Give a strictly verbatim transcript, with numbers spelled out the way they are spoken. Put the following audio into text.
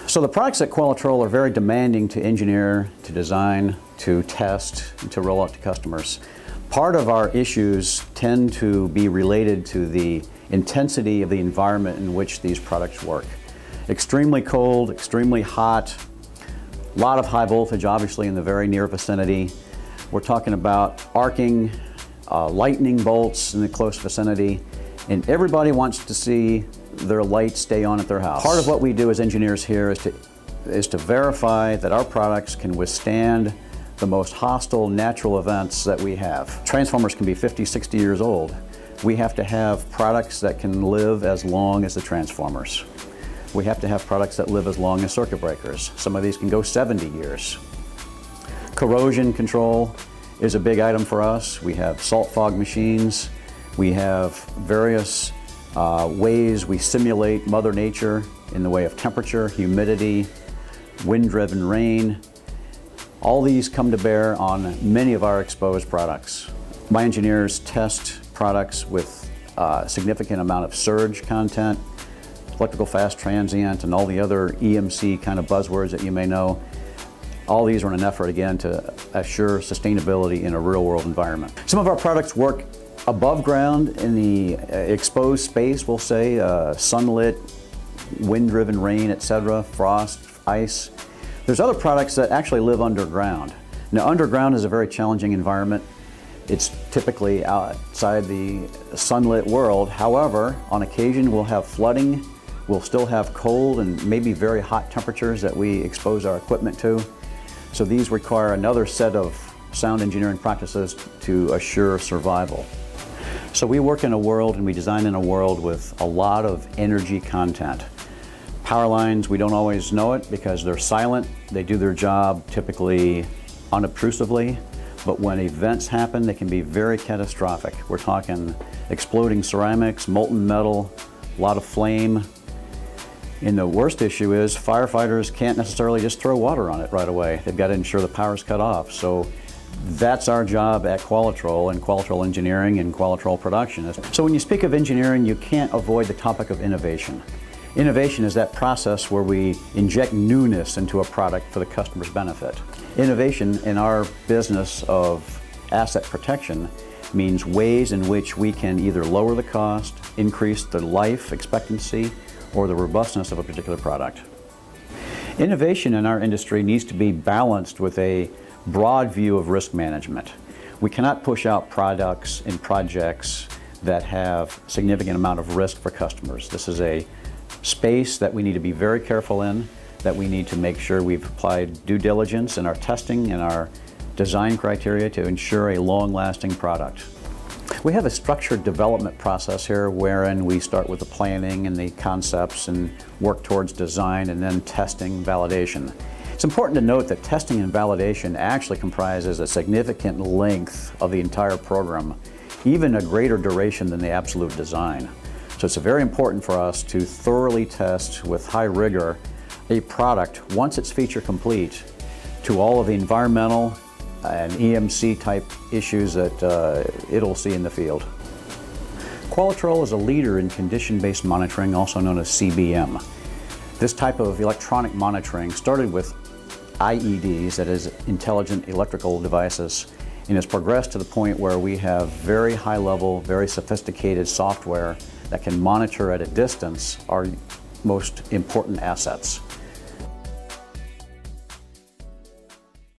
So the products at Qualitrol are very demanding to engineer, to design, to test, and to roll out to customers. Part of our issues tend to be related to the intensity of the environment in which these products work. Extremely cold, extremely hot, a lot of high voltage obviously in the very near vicinity. We're talking about arcing, uh, lightning bolts in the close vicinity, and everybody wants to see their lights stay on at their house. Part of what we do as engineers here is to, is to verify that our products can withstand the most hostile natural events that we have. Transformers can be fifty, sixty years old. We have to have products that can live as long as the transformers. We have to have products that live as long as circuit breakers. Some of these can go seventy years. Corrosion control is a big item for us. We have salt fog machines. We have various uh, ways we simulate Mother Nature in the way of temperature, humidity, wind-driven rain. All these come to bear on many of our exposed products. My engineers test products with a significant amount of surge content, electrical fast transient, and all the other E M C kind of buzzwords that you may know. All these are in an effort, again, to assure sustainability in a real-world environment. Some of our products work above ground in the exposed space, we'll say, uh, sunlit, wind-driven rain, et cetera, frost, ice. There's other products that actually live underground. Now, underground is a very challenging environment. It's typically outside the sunlit world. However, on occasion we'll have flooding, we'll still have cold and maybe very hot temperatures that we expose our equipment to. So these require another set of sound engineering practices to assure survival. So we work in a world and we design in a world with a lot of energy content. Power lines, we don't always know it because they're silent. They do their job typically unobtrusively, but when events happen, they can be very catastrophic. We're talking exploding ceramics, molten metal, a lot of flame. And the worst issue is firefighters can't necessarily just throw water on it right away. They've got to ensure the power's cut off. So that's our job at Qualitrol and Qualitrol Engineering and Qualitrol Production. So when you speak of engineering, you can't avoid the topic of innovation. Innovation is that process where we inject newness into a product for the customer's benefit. Innovation in our business of asset protection means ways in which we can either lower the cost, increase the life expectancy, or the robustness of a particular product. Innovation in our industry needs to be balanced with a broad view of risk management. We cannot push out products and projects that have significant amount of risk for customers. This is a space that we need to be very careful in, that we need to make sure we've applied due diligence in our testing and our design criteria to ensure a long-lasting product. We have a structured development process here wherein we start with the planning and the concepts and work towards design and then testing, validation. It's important to note that testing and validation actually comprises a significant length of the entire program, even a greater duration than the absolute design. So it's very important for us to thoroughly test with high rigor a product once it's feature complete to all of the environmental and E M C type issues that uh, it'll see in the field. Qualitrol is a leader in condition-based monitoring, also known as C B M. This type of electronic monitoring started with I E Ds, that is intelligent electrical devices, and has progressed to the point where we have very high level, very sophisticated software that can monitor at a distance our most important assets.